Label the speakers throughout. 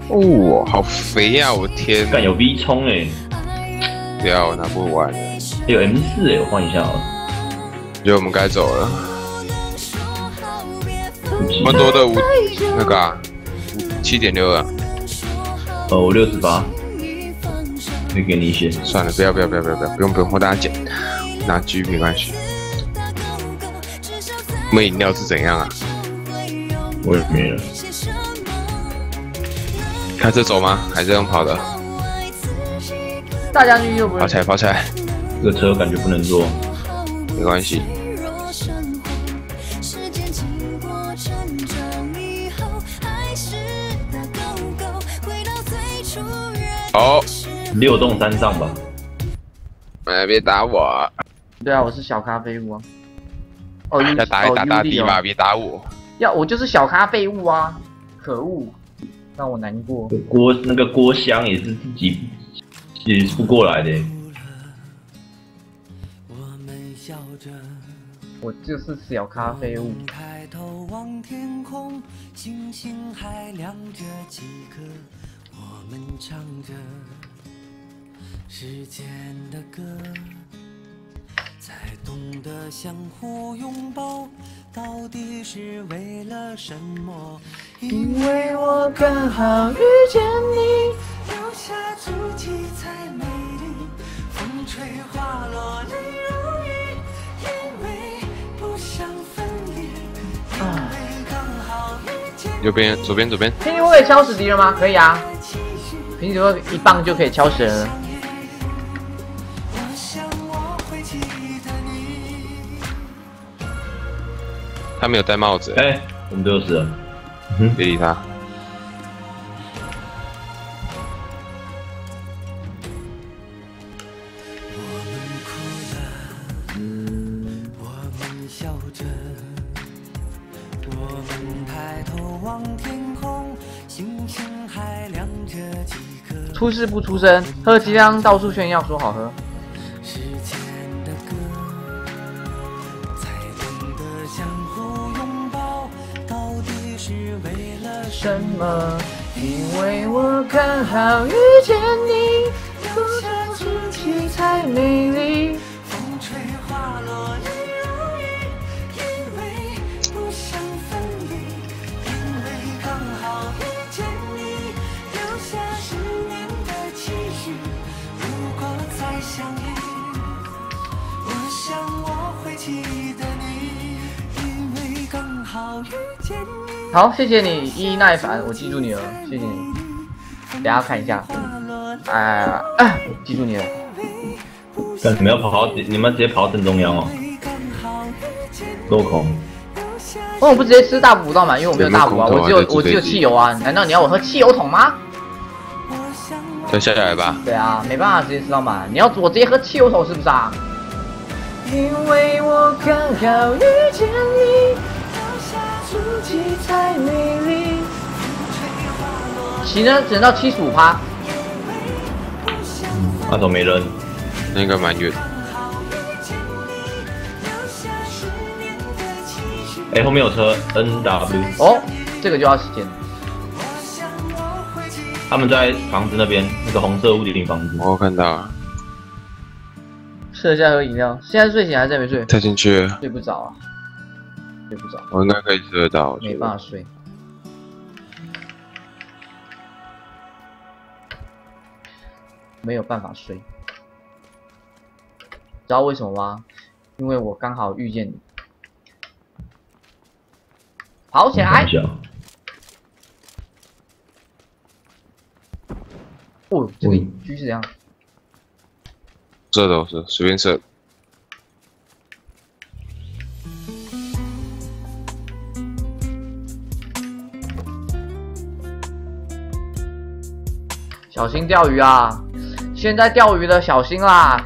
Speaker 1: 哦，好肥啊！我天，
Speaker 2: 干有 V 冲哎，
Speaker 1: 不要，我拿不完了。
Speaker 2: 有 M4哎，我换一下好了。
Speaker 1: 觉得我们该走了。蛮多的那个啊，7.6啊。
Speaker 2: 我68，可以给你一些。
Speaker 1: 算了，不用，我大家捡，拿 G 没关系。我们饮料是怎样啊？
Speaker 2: 我也没了。
Speaker 1: 开车走吗？还是用跑的？
Speaker 3: 大将军又不是
Speaker 1: 跑起来！
Speaker 2: 这个车感觉不能坐。
Speaker 1: 没关系。哦
Speaker 2: 6栋3上吧。
Speaker 1: 哎，别打我！
Speaker 3: 对啊，我是小咖废物啊。哦，
Speaker 1: 要打一打大地吧，别打我！
Speaker 3: 我就是小咖废物啊！可恶，让我难过。
Speaker 2: 那个郭襄也是自己也不过来的。
Speaker 3: 我就是小咖废物。
Speaker 4: 抬头望天空，星星还亮着几颗，我们唱着时间的歌，才懂得相互拥抱，到底是为了什么？因为我刚好遇见你，留下足迹才美丽，风吹花落泪如雨，因为不想分离，因为刚好遇见你。
Speaker 1: 右边，左边。
Speaker 3: 平底锅可以敲死敌人吗？可以啊，平底锅一棒就可以敲死人了。
Speaker 1: 他没有戴帽子。
Speaker 2: 哎，我们都死了。
Speaker 1: 别理他。
Speaker 3: 出事不出声，喝鸡汤到处炫耀说好喝。什么？因为我刚好遇见你，留下足迹才美丽。风吹花落泪如雨，因为不想分离，因为刚好遇见你，留下10年的期许。如果再相遇，我想我会记得你，因为刚好遇见你。好，谢谢你一一耐烦，我记住你了，谢谢你。等下看一下，记住你了。
Speaker 2: 但你们要你们直接跑到正中央哦。镂空。
Speaker 3: 为什么不直接吃大补到满？因为我没有大补啊，我只有汽油啊。难道你要我喝汽油桶吗？
Speaker 1: 再下来吧。
Speaker 3: 对啊，没办法直接吃到满。你要我直接喝汽油桶是不是啊？因为我刚好遇见你。足迹才美丽。骑呢只能到75%。
Speaker 2: 那都没人，
Speaker 1: 那应该蛮远。
Speaker 2: 哎，后面有车 NW。
Speaker 3: 哦，这个就要时间。
Speaker 2: 他们在房子那边，那个红色屋顶房子。
Speaker 1: 我看到了。
Speaker 3: 吃了下喝饮料，现在睡醒还是没睡？
Speaker 1: 太进去了。
Speaker 3: 睡不着啊。睡不着，
Speaker 1: 我应该可以吃得到。
Speaker 3: 没办法睡，没有办法睡，知道为什么吗？因为我刚好遇见你。跑起来！哦，这个狙是怎样？
Speaker 1: 这都是随便射。
Speaker 3: 小心钓鱼啊！现在钓鱼的小心啦！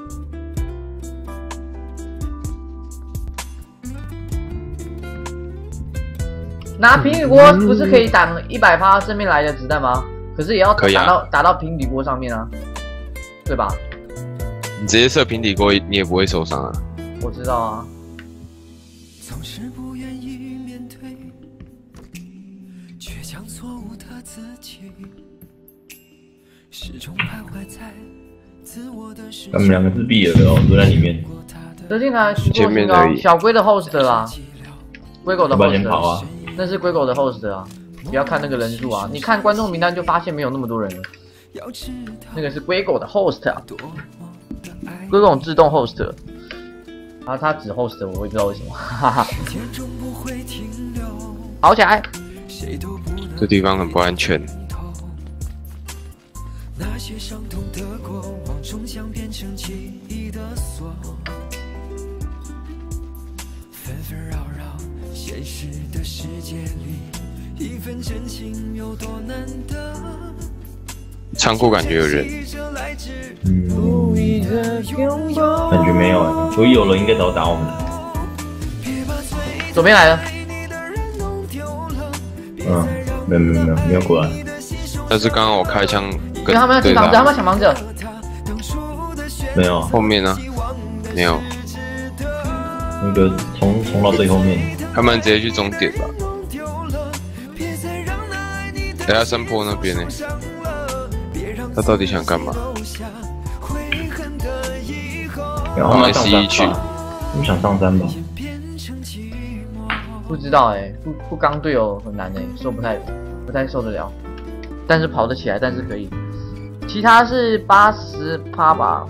Speaker 3: 拿平底锅不是可以挡100%正面来的子弹吗？可是也要打到平底锅上面啊，对吧？
Speaker 1: 你直接射平底锅，你也不会受伤啊。
Speaker 3: 我知道啊。
Speaker 4: 将错误的自己始终徘徊在自我的世界。
Speaker 2: 他们两个自闭了哦，都在里面。
Speaker 3: 德进来突破
Speaker 1: 前面
Speaker 3: 新高
Speaker 1: 而已
Speaker 3: 小龟的 host 啦，龟狗的
Speaker 2: 要不然先
Speaker 3: host
Speaker 2: 跑啊！
Speaker 3: 那是龟狗的 host 啊，不要看那个人数啊，你看观众名单就发现没有那么多人了。那个是龟狗的 host 啊，龟狗自动 host， 然后他只 host 我也不知道为什么，哈哈。跑起来！
Speaker 1: 这地方很不安全。
Speaker 4: 那些伤痛的过往终将变成记忆的锁，纷纷扰扰，现实的世界里，一份真情有多难得。
Speaker 1: 仓库感觉有人，
Speaker 2: 感觉没有哎，如果有了应该早打我们了。
Speaker 3: 左边来了，
Speaker 2: 没有过来。
Speaker 1: 但是刚刚我开枪跟
Speaker 3: 因为他们要进房子，他们要抢房子。
Speaker 2: 没有，
Speaker 1: 后面呢？没有，
Speaker 2: 那个冲到最后面。
Speaker 1: 他们直接去终点吧。等下山坡那边呢？他到底想干嘛？
Speaker 2: 然后他们上山
Speaker 1: 去，
Speaker 2: 他们想上山吧？
Speaker 3: 不知道哎，不刚队友很难哎，不太受得了，但是跑得起来，但是可以。其他是80%吧。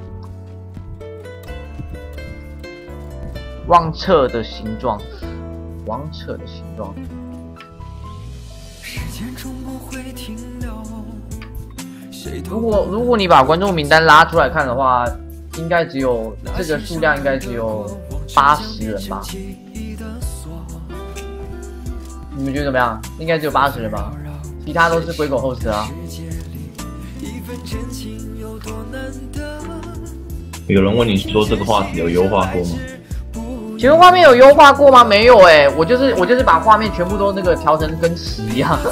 Speaker 3: 汪彻的形状，汪彻的形状。如果你把观众名单拉出来看的话，应该只有这个数量应该只有80人吧？你们觉得怎么样？应该只有80人吧？其他都是龟狗 host 啊。
Speaker 2: 有人问你说这个画质有优化过吗？
Speaker 3: 请问画面有优化过吗？没有哎、我就是把画面全部都那个调成跟屎一样。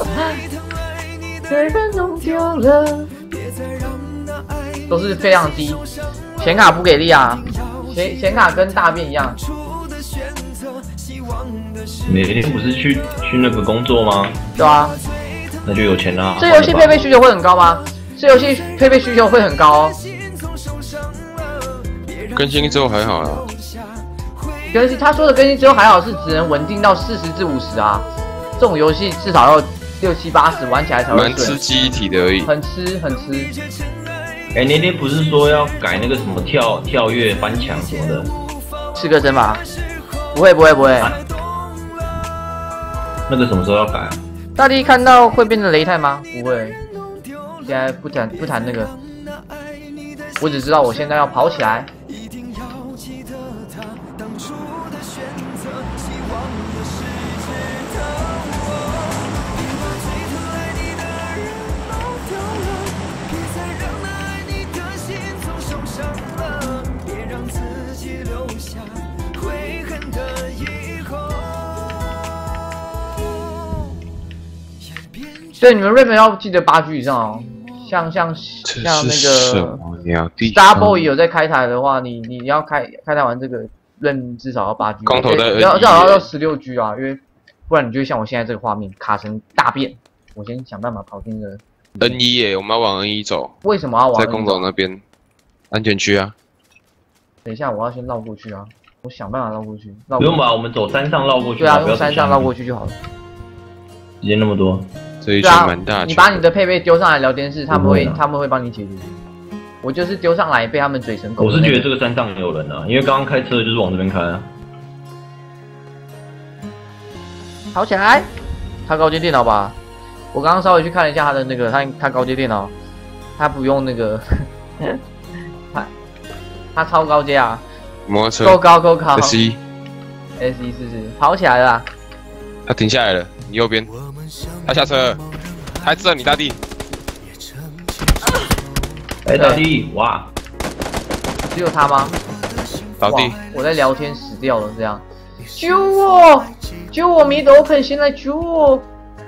Speaker 3: 都是非常低，显卡不给力啊，显卡跟大便一样。
Speaker 2: 你不是去那个工作吗？
Speaker 3: 对啊，
Speaker 2: 那就有钱啦。
Speaker 3: 这游戏配备需求会很高吗？这游戏配备需求会很高哦。
Speaker 1: 更新之后还好啦。
Speaker 3: 更新他说的更新之后还好是只能稳定到40至50啊，这种游戏至少要60、70、80玩起来才会
Speaker 1: 蛮吃记忆体的而已。
Speaker 3: 很吃。
Speaker 2: 哎，那天不是说要改那个什么跳跃翻墙什么的？
Speaker 3: 是个真吧？不会。
Speaker 2: 啊那个什么时候要改啊？
Speaker 3: 大地看到会变成擂台吗？不会，现在不谈那个。我只知道我现在要跑起来。对，你们 rap 要记得8G 以上哦。像那个 Starboy 有在开台的话，你要开台完这个认至少要8G，
Speaker 1: 光头的
Speaker 3: 至少要16G 啊，因为不然你就像我现在这个画面卡成大便。我先想办法跑进这个
Speaker 1: N1耶，我们要往 N1 走。
Speaker 3: 为什么要往 N1
Speaker 1: 在公走那边安全区啊？
Speaker 3: 等一下，我要先绕过去啊！我想办法绕过去。
Speaker 2: 不用吧，我们走山上绕过去。
Speaker 3: 对啊，用山上绕过去就好了。
Speaker 2: 时间那么多。
Speaker 1: 这一圈蛮大。
Speaker 3: 你把你的配备丢上来聊天室，他们会帮你解决。我就是丢上来被他们嘴成狗。
Speaker 2: 我是觉得这个山上有人啊，因为刚刚开车就是往这边开啊。
Speaker 3: 跑起来！他高阶电脑吧？我刚刚稍微去看了一下他的那个，他高阶电脑，他不用那个，他超高阶啊！
Speaker 1: 摩托车
Speaker 3: 够高。
Speaker 1: SE
Speaker 3: 是跑起来了啦。
Speaker 1: 他停下来了，你右边。他下车了，他知道你大地。
Speaker 2: 哎，大地，哇！
Speaker 3: 只有他吗？
Speaker 1: 倒地！
Speaker 3: 我在聊天死掉了，这样。救我！米斗肯先来救我！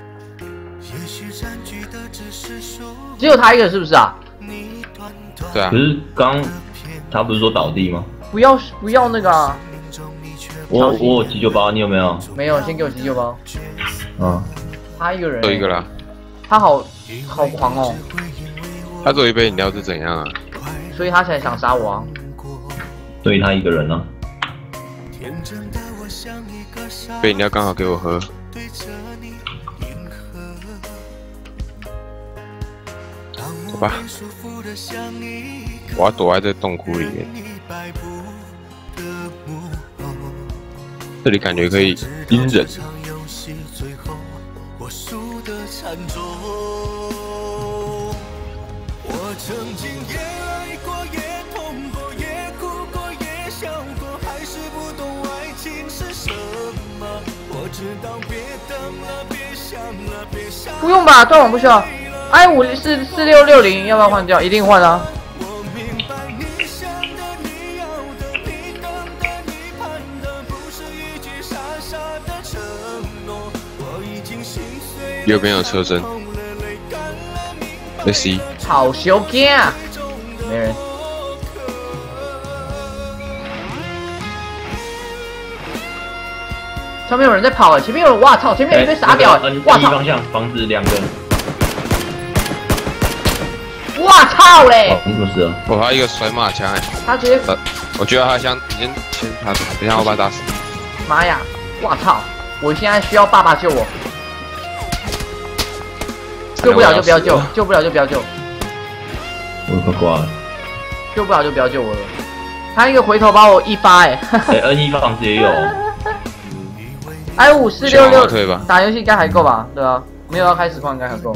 Speaker 3: 只有他一个是不是啊？
Speaker 1: 对啊。
Speaker 2: 可是刚他不是说倒地吗？
Speaker 3: 不要那个啊！
Speaker 2: 我有急救包，你有没有？
Speaker 3: 没有，先给我急救包。
Speaker 2: 嗯。
Speaker 3: 他一个人。
Speaker 1: 有一个啦。
Speaker 3: 他好狂哦，
Speaker 1: 他做一杯饮料是怎样啊？
Speaker 3: 所以他才想杀我啊。
Speaker 2: 所以他一个人呢、
Speaker 1: 杯饮料刚好给我喝。走吧，我要躲在这洞窟里面。这里感觉可以阴人。
Speaker 4: 我曾经也爱过，也痛过，也哭过，也笑过，还是不懂爱情是什么。我知道别等了，别想了，别想了。
Speaker 3: 不用吧，断网不需要。i5是4660，要不要换掉？一定换啊！
Speaker 4: 我明白你想的，你要的，你等的，你盼的，不是一句傻傻的承诺。我已经心碎了，
Speaker 1: 右边有车身。Let's see。
Speaker 3: 好小惊啊！没人。上面有人在跑前面有人，哇操！前面有一堆傻屌哇操！
Speaker 2: 方向房子2个。
Speaker 3: 哇操嘞！
Speaker 2: 哦，你怎么死了？
Speaker 1: 我还有一个甩马枪哎。
Speaker 3: 他直接，
Speaker 1: 我觉得他先他，等一下我把他打死。
Speaker 3: 妈呀！哇操！我现在需要爸爸救我。救不了就不要救，救不了就不要救。
Speaker 2: 我快挂了。
Speaker 3: 救不了就不要救我了。他一个回头把我一发哎。
Speaker 2: N1 房子也有。
Speaker 3: i5 466
Speaker 1: 退吧。
Speaker 3: 打游戏应该还够吧？对啊，没有要开实况应该还够。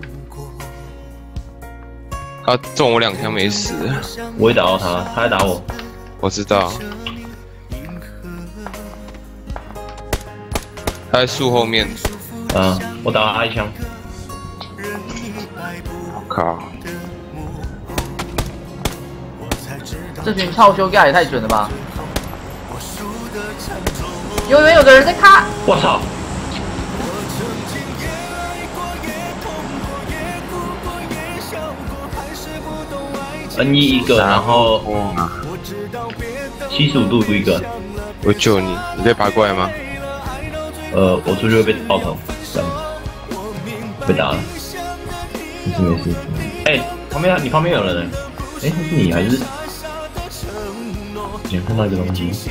Speaker 1: 他中我2枪没死。
Speaker 2: 我也打到他，他在打我。
Speaker 1: 我知道。他在树后面。
Speaker 2: 我打了他1枪。
Speaker 1: 我靠！
Speaker 3: 这群操修盖也太准了吧！有没有个人在看？
Speaker 2: 我操！N1一个，然后75度一个。
Speaker 1: 我救你，你可以爬过来吗？
Speaker 2: 我出去会被爆头，这样子被打了。没事。你旁边有人呢。是你还是？你看到一个东西？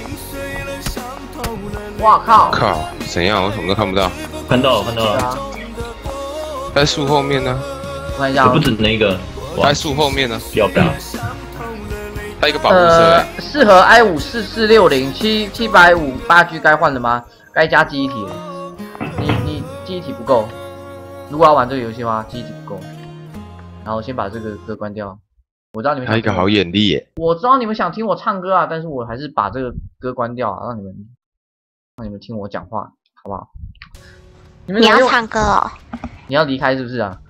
Speaker 3: 哇靠！
Speaker 1: 靠，怎样？我什么都看不到。
Speaker 2: 看到了。
Speaker 1: 在树后面呢。
Speaker 3: 我看一下。
Speaker 2: 不止那个。
Speaker 1: 在树后面呢。
Speaker 2: 不要。
Speaker 1: 他一个保护车。
Speaker 3: 适合 i5 4460 750 8G 该换了吗？该加记忆体了。你记忆体不够。如果要玩这个游戏的话，记忆体不够。然后先把这个歌关掉。我知道你们。
Speaker 1: 他一个好眼力耶。
Speaker 3: 我知道你们想听我唱歌啊，但是我还是把这个歌关掉啊，让你们听我讲话，好不好？你
Speaker 5: 要唱歌哦？
Speaker 3: 你要离开是不是啊？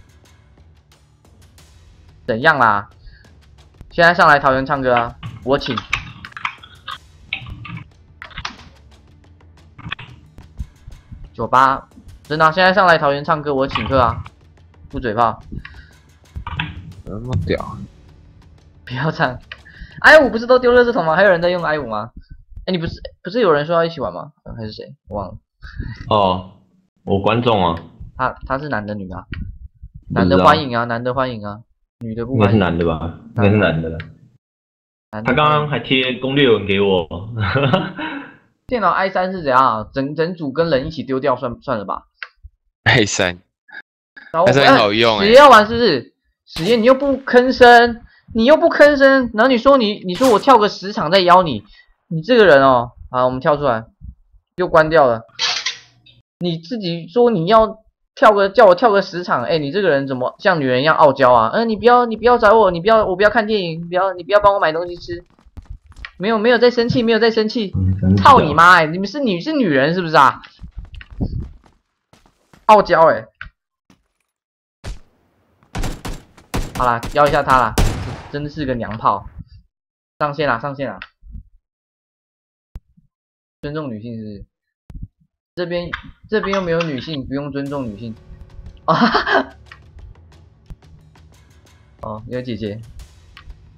Speaker 3: 怎样啦？现在上来桃园唱歌啊，我请。98，真的、啊，现在上来桃园唱歌，我请客啊，不嘴炮。
Speaker 1: 那么屌！
Speaker 3: 不要唱 ，i5 不是都丢垃圾桶吗？还有人在用 i5 吗？哎，你不是有人说要一起玩吗？还是谁？我忘了。
Speaker 2: 哦，我观众啊。
Speaker 3: 他是男的女的、啊？男的欢迎啊，男的欢迎啊，女的不欢迎。
Speaker 2: 应该是男的吧？应该是男的了。他刚刚还贴攻略文给我。
Speaker 3: 电脑 i3 是怎样？整组跟人一起丢掉算了吧
Speaker 1: ？i3，i3 好用哎。
Speaker 3: 实验要玩是不是？实验你又不吭声，然后你说我跳个10场再邀你这个人哦，好，我们跳出来，又关掉了。你自己说你要叫我跳个10场，哎，你这个人怎么像女人一样傲娇啊？你不要找我，我不要看电影，你不要帮我买东西吃。没有在生气，操你妈哎！你们是女人是不是啊？傲娇哎！好啦，邀一下他啦，真的是个娘炮。上线啦！尊重女性是不是？这边又没有女性，不用尊重女性。哦，有姐姐。